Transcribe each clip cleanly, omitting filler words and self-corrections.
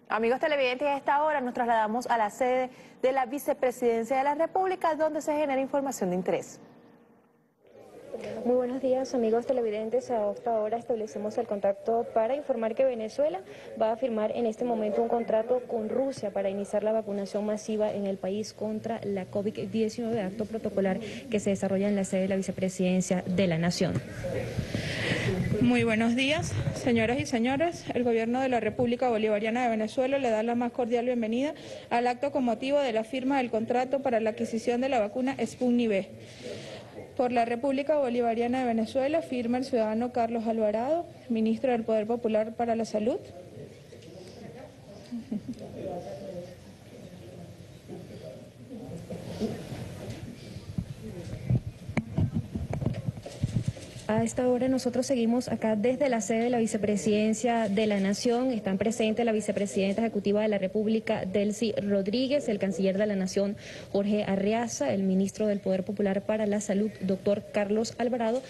Amigos televidentes, a esta hora nos trasladamos a la sede de la Vicepresidencia de la República, donde se genera información de interés. Muy buenos días, amigos televidentes. A esta hora establecemos el contacto para informar que Venezuela va a firmar en este momento un contrato con Rusia para iniciar la vacunación masiva en el país contra la COVID-19, acto protocolar que se desarrolla en la sede de la Vicepresidencia de la Nación. Muy buenos días, señoras y señores. El Gobierno de la República Bolivariana de Venezuela le da la más cordial bienvenida al acto con motivo de la firma del contrato para la adquisición de la vacuna Sputnik V. Por la República Bolivariana de Venezuela firma el ciudadano Carlos Alvarado, ministro del Poder Popular para la Salud. A esta hora nosotros seguimos acá desde la sede de la Vicepresidencia de la Nación. Están presentes la Vicepresidenta Ejecutiva de la República, Delcy Rodríguez, el Canciller de la Nación, Jorge Arreaza, el Ministro del Poder Popular para la Salud, doctor Carlos Alvarado,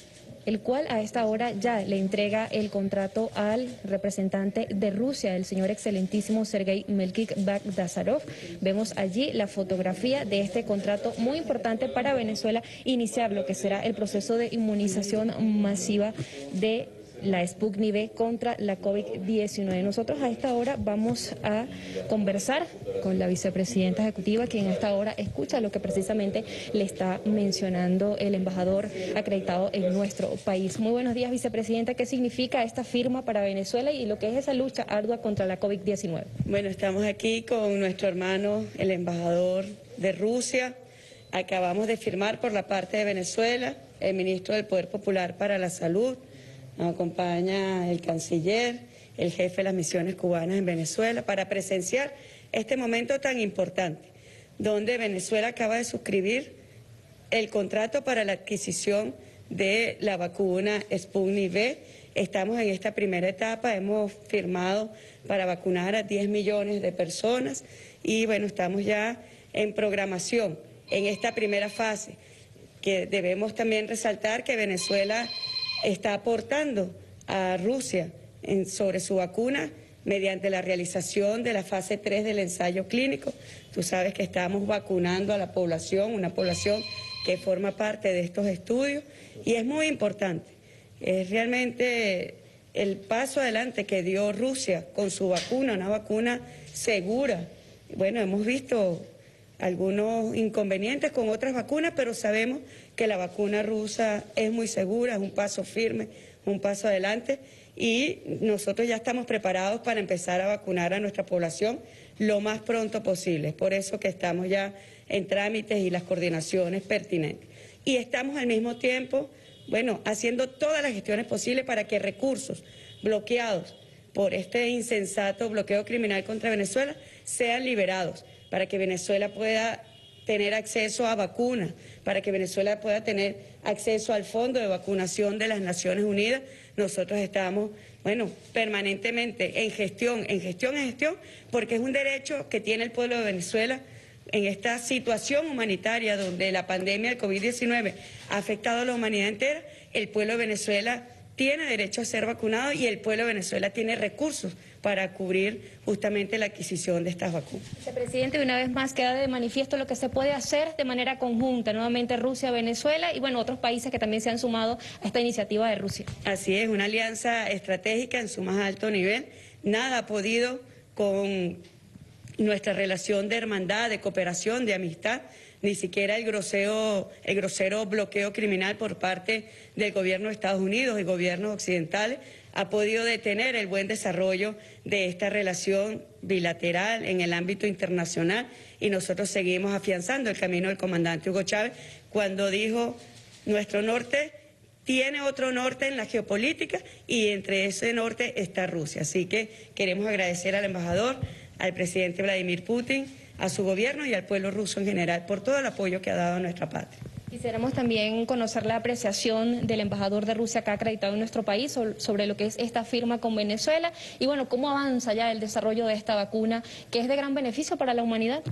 el cual a esta hora ya le entrega el contrato al representante de Rusia, el señor excelentísimo Sergei Melkik Bagdasarov. Vemos allí la fotografía de este contrato muy importante para Venezuela, iniciar lo que será el proceso de inmunización masiva de la Sputnik V contra la COVID-19. Nosotros a esta hora vamos a conversar con la Vicepresidenta Ejecutiva, quien a esta hora escucha lo que precisamente le está mencionando el embajador acreditado en nuestro país. Muy buenos días, Vicepresidenta. ¿Qué significa esta firma para Venezuela y lo que es esa lucha ardua contra la COVID-19? Bueno, estamos aquí con nuestro hermano, el embajador de Rusia. Acabamos de firmar por la parte de Venezuela, el ministro del Poder Popular para la Salud. Nos acompaña el canciller, el jefe de las misiones cubanas en Venezuela, para presenciar este momento tan importante, donde Venezuela acaba de suscribir el contrato para la adquisición de la vacuna Sputnik V. Estamos en esta primera etapa, hemos firmado para vacunar a 10 millones de personas y bueno, estamos ya en programación en esta primera fase, que debemos también resaltar que Venezuela está aportando a Rusia sobre su vacuna mediante la realización de la fase 3 del ensayo clínico. Tú sabes que estamos vacunando a la población, una población que forma parte de estos estudios y es muy importante. Es realmente el paso adelante que dio Rusia con su vacuna, una vacuna segura. Bueno, hemos visto algunos inconvenientes con otras vacunas, pero sabemos que la vacuna rusa es muy segura, es un paso firme, un paso adelante y nosotros ya estamos preparados para empezar a vacunar a nuestra población lo más pronto posible. Es por eso que estamos ya en trámites y las coordinaciones pertinentes. Y estamos al mismo tiempo, bueno, haciendo todas las gestiones posibles para que recursos bloqueados por este insensato bloqueo criminal contra Venezuela sean liberados, para que Venezuela pueda tener acceso a vacunas, para que Venezuela pueda tener acceso al fondo de vacunación de las Naciones Unidas. Nosotros estamos, bueno, permanentemente en gestión, porque es un derecho que tiene el pueblo de Venezuela en esta situación humanitaria donde la pandemia del COVID-19 ha afectado a la humanidad entera. El pueblo de Venezuela tiene derecho a ser vacunado y el pueblo de Venezuela tiene recursos para cubrir justamente la adquisición de estas vacunas. Presidente, una vez más queda de manifiesto lo que se puede hacer de manera conjunta, nuevamente Rusia, Venezuela y bueno, otros países que también se han sumado a esta iniciativa de Rusia. Así es, una alianza estratégica en su más alto nivel. Nada ha podido con nuestra relación de hermandad, de cooperación, de amistad, ni siquiera el grosero bloqueo criminal por parte del gobierno de Estados Unidos y gobiernos occidentales ha podido detener el buen desarrollo de esta relación bilateral en el ámbito internacional y nosotros seguimos afianzando el camino del comandante Hugo Chávez cuando dijo nuestro norte tiene otro norte en la geopolítica y entre ese norte está Rusia. Así que queremos agradecer al embajador, al presidente Vladimir Putin, a su gobierno y al pueblo ruso en general por todo el apoyo que ha dado a nuestra patria. Quisiéramos también conocer la apreciación del embajador de Rusia acá acreditado en nuestro país sobre lo que es esta firma con Venezuela y bueno, cómo avanza ya el desarrollo de esta vacuna que es de gran beneficio para la humanidad.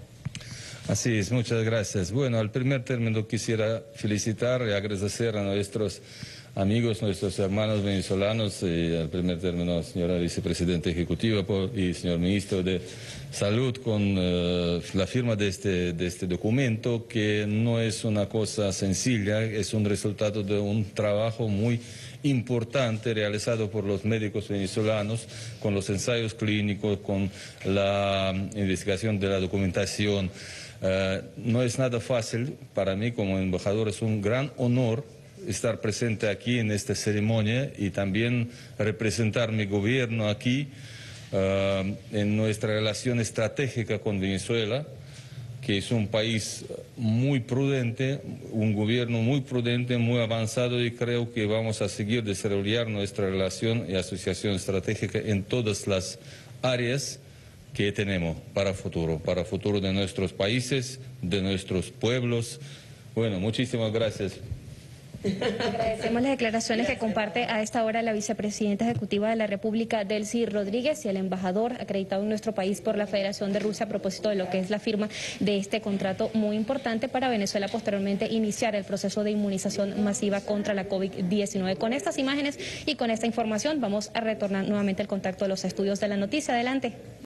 Así es, muchas gracias. Bueno, al primer término quisiera felicitar y agradecer a nuestros amigos, nuestros hermanos venezolanos, al primer término, señora vicepresidenta ejecutiva y señor ministro de Salud, con la firma de este documento, que no es una cosa sencilla, es un resultado de un trabajo muy importante realizado por los médicos venezolanos, con los ensayos clínicos, con la investigación de la documentación. No es nada fácil para mí como embajador, es un gran honor estar presente aquí en esta ceremonia y también representar mi gobierno aquí en nuestra relación estratégica con Venezuela, que es un país muy prudente, un gobierno muy prudente, muy avanzado, y creo que vamos a seguir desarrollando nuestra relación y asociación estratégica en todas las áreas que tenemos para el futuro de nuestros países, de nuestros pueblos. Bueno, muchísimas gracias. Agradecemos las declaraciones que comparte a esta hora la vicepresidenta ejecutiva de la República, Delcy Rodríguez, y el embajador acreditado en nuestro país por la Federación de Rusia a propósito de lo que es la firma de este contrato muy importante para Venezuela posteriormente iniciar el proceso de inmunización masiva contra la COVID-19. Con estas imágenes y con esta información vamos a retornar nuevamente el contacto de los estudios de la noticia. Adelante.